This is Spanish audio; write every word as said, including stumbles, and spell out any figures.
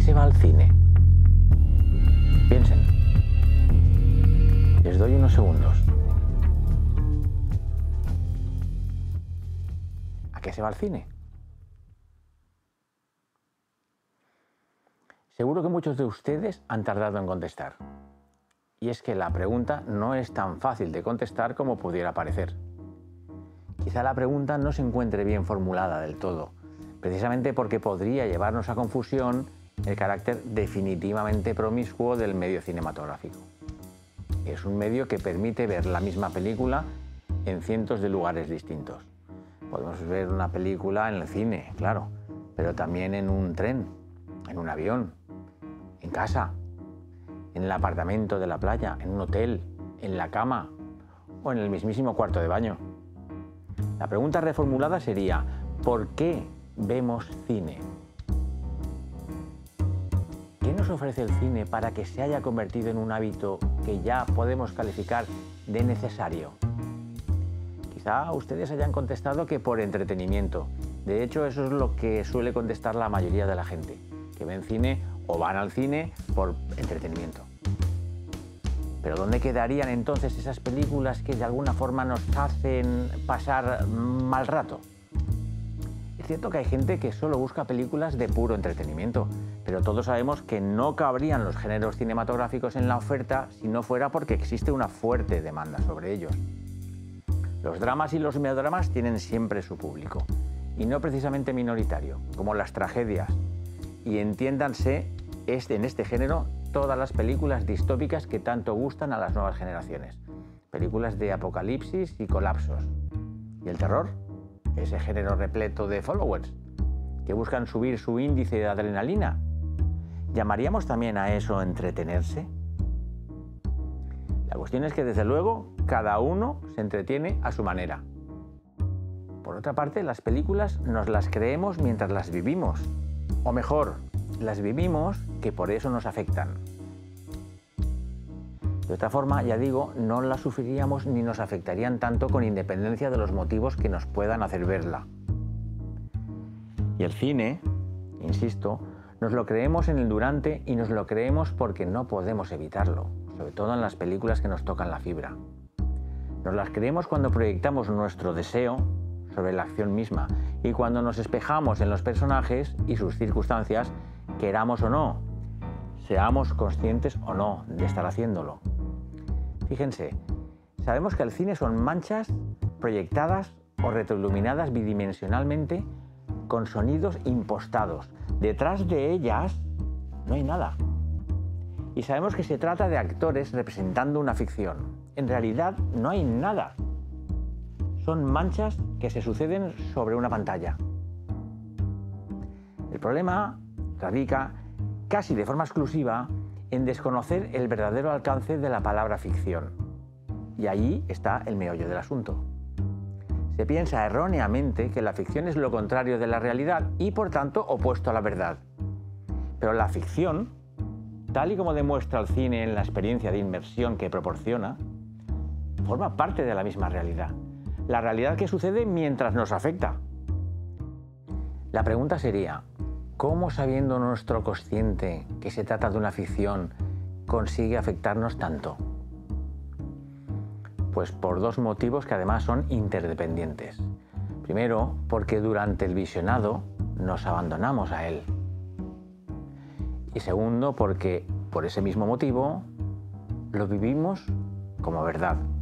se va al cine? Piensen. Les doy unos segundos. ¿A qué se va al cine? Seguro que muchos de ustedes han tardado en contestar. Y es que la pregunta no es tan fácil de contestar como pudiera parecer. Quizá la pregunta no se encuentre bien formulada del todo, precisamente porque podría llevarnos a confusión el carácter definitivamente promiscuo del medio cinematográfico. Es un medio que permite ver la misma película en cientos de lugares distintos. Podemos ver una película en el cine, claro, pero también en un tren, en un avión, en casa, en el apartamento de la playa, en un hotel, en la cama o en el mismísimo cuarto de baño. La pregunta reformulada sería, ¿por qué vemos cine? ¿Qué nos ofrece el cine para que se haya convertido en un hábito que ya podemos calificar de necesario? Quizá ustedes hayan contestado que por entretenimiento. De hecho, eso es lo que suele contestar la mayoría de la gente, que ven cine o van al cine por entretenimiento. ¿Pero dónde quedarían entonces esas películas que de alguna forma nos hacen pasar mal rato? Es cierto que hay gente que solo busca películas de puro entretenimiento, pero todos sabemos que no cabrían los géneros cinematográficos en la oferta si no fuera porque existe una fuerte demanda sobre ellos. Los dramas y los melodramas tienen siempre su público, y no precisamente minoritario, como las tragedias. Y entiéndanse, en este género, todas las películas distópicas que tanto gustan a las nuevas generaciones. Películas de apocalipsis y colapsos. ¿Y el terror? Ese género repleto de followers, que buscan subir su índice de adrenalina. ¿Llamaríamos también a eso entretenerse? La cuestión es que, desde luego, cada uno se entretiene a su manera. Por otra parte, las películas nos las creemos mientras las vivimos. O mejor, las vivimos que por eso nos afectan. De otra forma, ya digo, no las sufriríamos ni nos afectarían tanto con independencia de los motivos que nos puedan hacer verla. Y el cine, insisto, nos lo creemos en el durante y nos lo creemos porque no podemos evitarlo, sobre todo en las películas que nos tocan la fibra. Nos las creemos cuando proyectamos nuestro deseo sobre la acción misma y cuando nos espejamos en los personajes y sus circunstancias, queramos o no, seamos conscientes o no de estar haciéndolo. Fíjense, sabemos que el cine son manchas proyectadas o retroiluminadas bidimensionalmente con sonidos impostados. Detrás de ellas no hay nada. Y sabemos que se trata de actores representando una ficción. En realidad no hay nada. Son manchas que se suceden sobre una pantalla. El problema radica, casi de forma exclusiva, en desconocer el verdadero alcance de la palabra ficción. Y ahí está el meollo del asunto. Se piensa erróneamente que la ficción es lo contrario de la realidad y, por tanto, opuesto a la verdad. Pero la ficción, tal y como demuestra el cine en la experiencia de inmersión que proporciona, forma parte de la misma realidad. La realidad que sucede mientras nos afecta. La pregunta sería, ¿cómo, sabiendo nuestro consciente que se trata de una ficción, consigue afectarnos tanto? Pues por dos motivos que además son interdependientes. Primero, porque durante el visionado nos abandonamos a él. Y segundo, porque por ese mismo motivo lo vivimos como verdad.